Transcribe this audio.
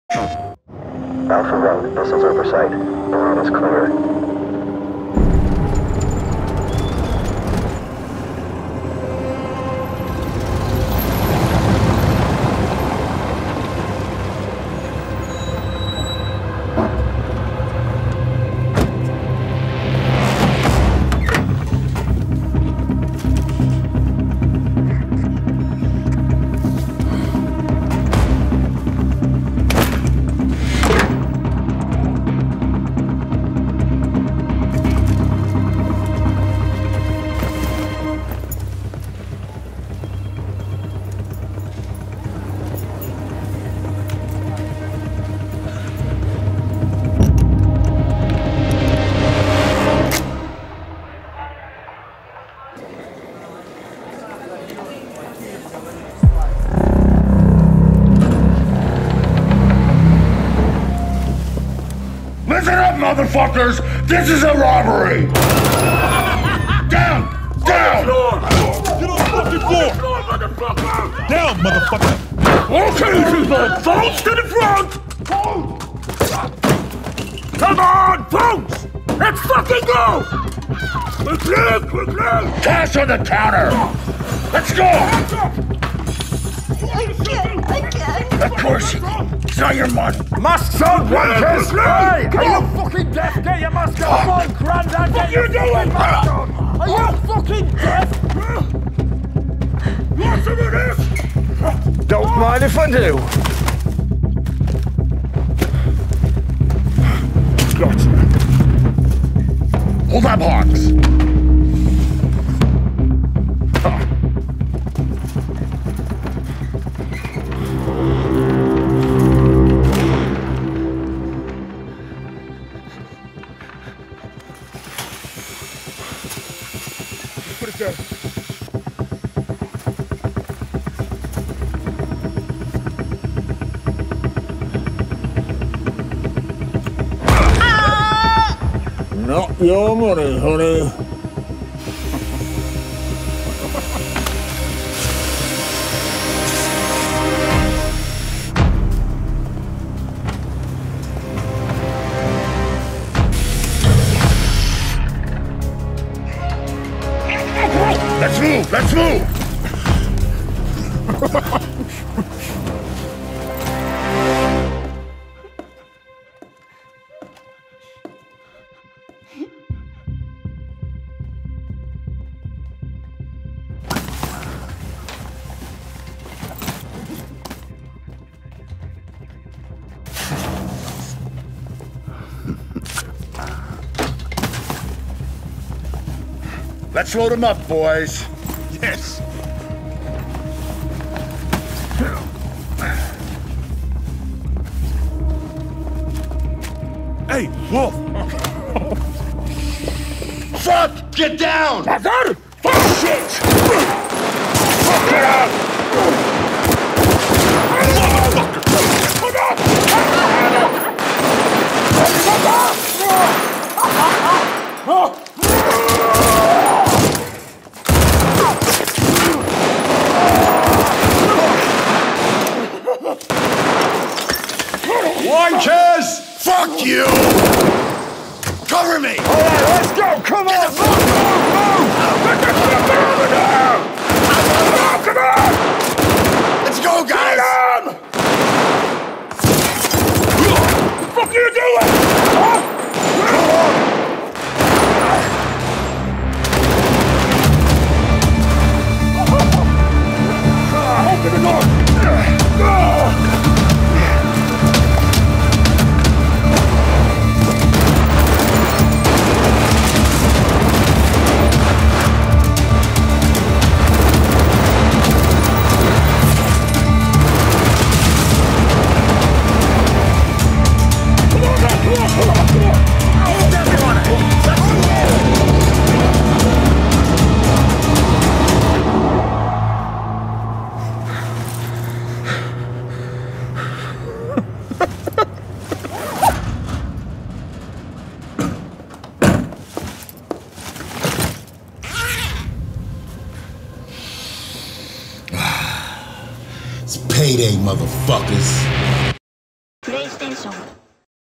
Alpha 1, missiles over sight. Baron is clear. Listen up, motherfuckers! This is a robbery! Down! Down! Get on the fucking floor! Motherfucker! Down, motherfucker! Okay, people! Phones to the front! Come on, phones! Let's fucking go! Quickly, quickly! Cash on the counter! Let's go! I can't. Of course you can. It's not your money. Masks on, wankers! Hey! Are you fucking deaf? Get your mask on! Come on, Grandad! What you doing? Mask on! Are you fucking deaf? Want some of this? Don't mind if I do. Gotcha. Hold that box. Put it there. Not your money, honey. Let's move! Let's move! Let's load them up, boys. Yes. Hey, Wolf! Fuck! Get down! Mother! Fuck shit! Fuck it up! Motherfucker! Come on! Wankers! Fuck you! Cover me! Alright, let's go! Come on! Move! Get the fuck over there! Come on! Let's go, guys! Get him! What the fuck are you doing? Huh? Come on! Open the door! It's payday, motherfuckers. Today's station.